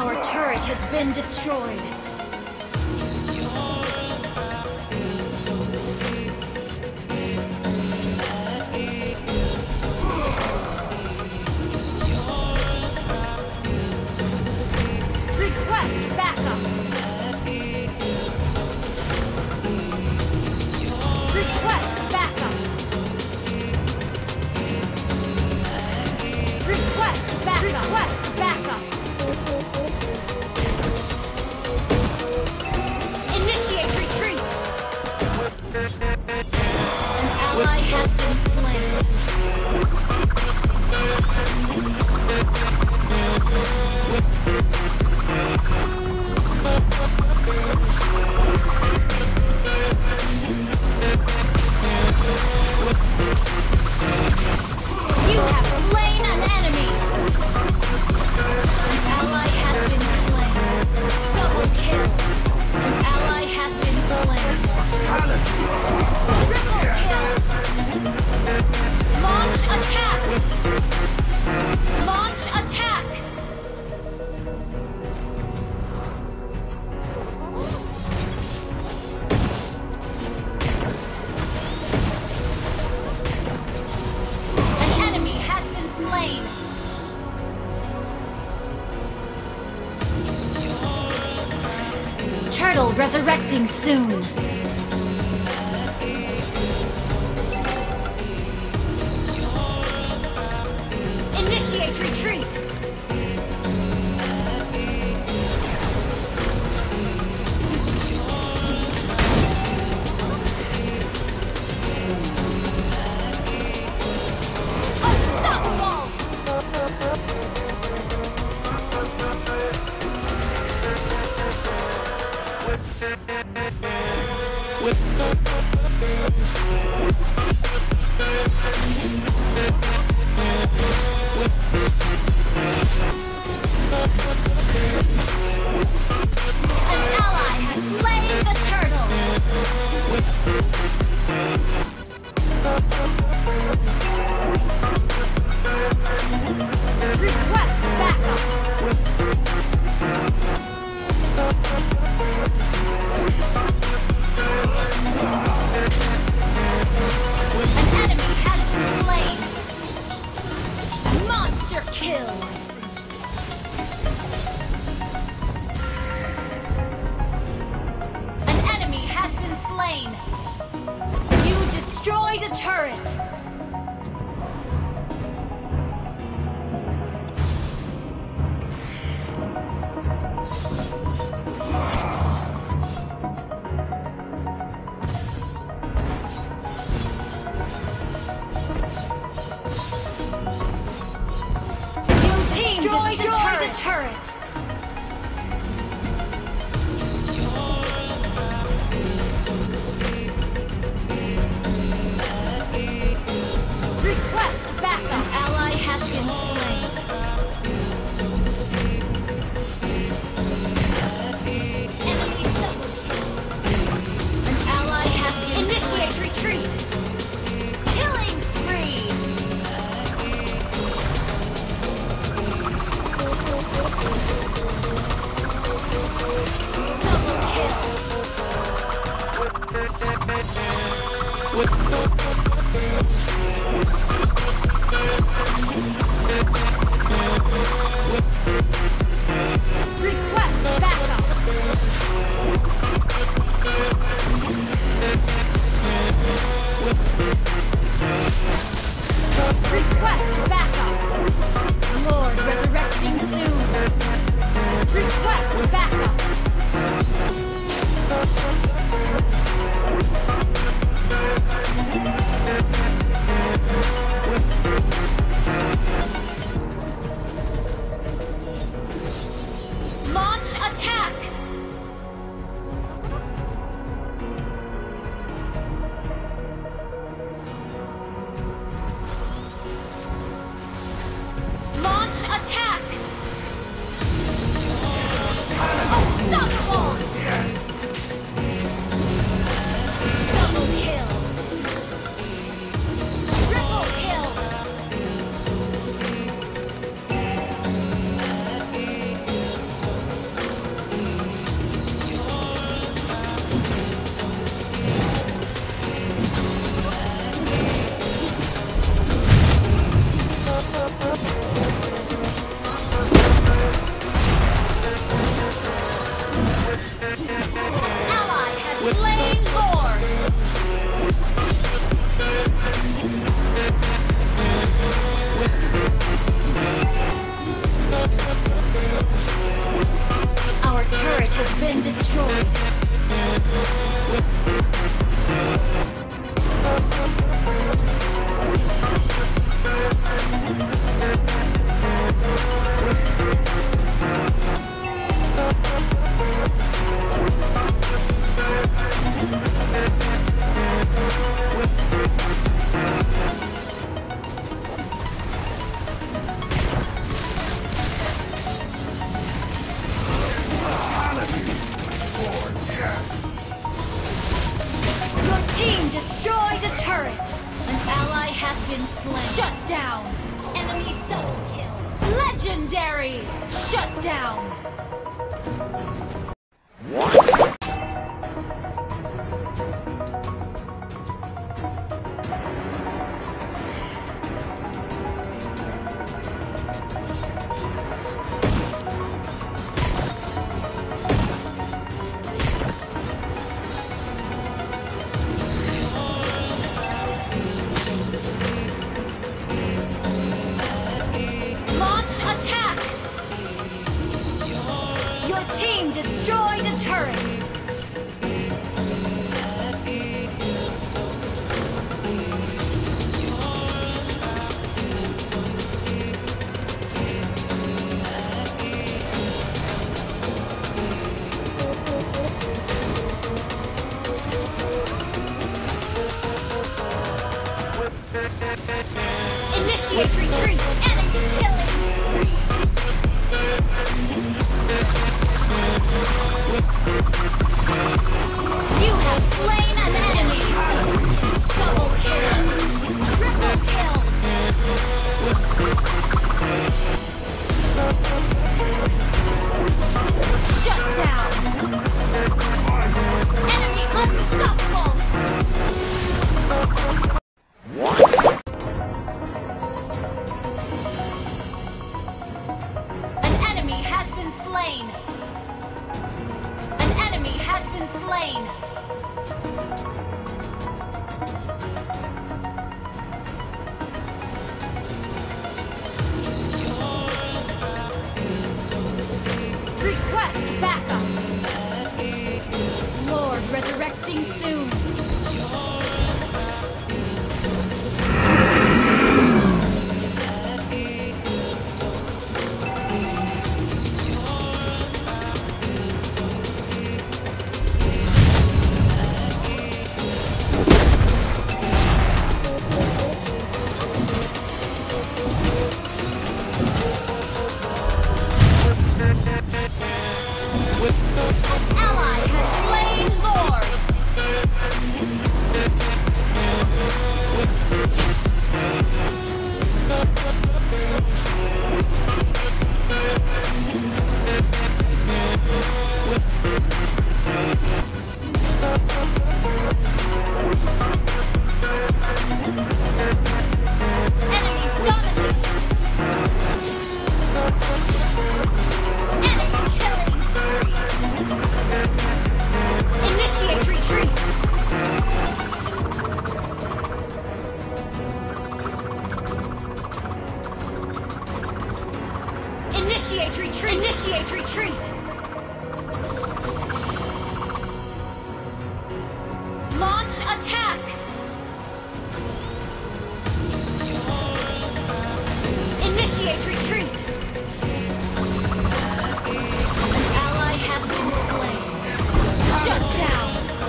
Our turret has been destroyed. Request backup. Request backup. Request backup. Request backup. Initiate retreat. An ally has been slain. You have slain an enemy. An ally has been slain. Double kill. An ally has been slain. Triple kill. Launch attack. Launch attack. An enemy has been slain. Turtle resurrecting soon. Initiate retreat. Unstoppable. An ally has slain the turtle. Request backup. An enemy has been slain. Monster kill. An enemy has been slain. You destroyed a turret. Team destroyed a turret. Request backup. Ally has been slain. Enemy double kill. An ally has been initiate retreat. Killing spree. Double kill. Request backup. Request backup. Lord resurrecting soon. Request backup. Launch attack. Launch attack. Unstoppable. Double kill. Triple kill. Our turret has been destroyed. Destroyed a turret! An ally has been slain. Shut down! Enemy double kill! Legendary! Shut down! Team destroyed a turret! Initiate retreat! Enemy killing! You have slain an enemy! Double kill! Triple kill! Shut down! Enemy unstoppable! An enemy has been slain! An enemy has been slain! Request backup! Lord resurrecting soon! An ally has slain Lord! Enemy dominated! Enemy killing spree! Initiate retreat! Initiate retreat! Initiate retreat! Launch attack! Initiate retreat! An ally has been slain. Shut down!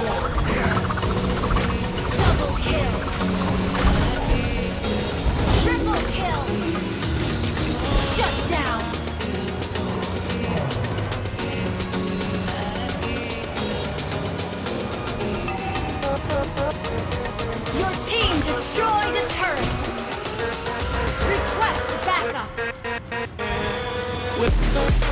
Double kill! Triple kill! Shut down! Your team destroyed a turret! Request backup!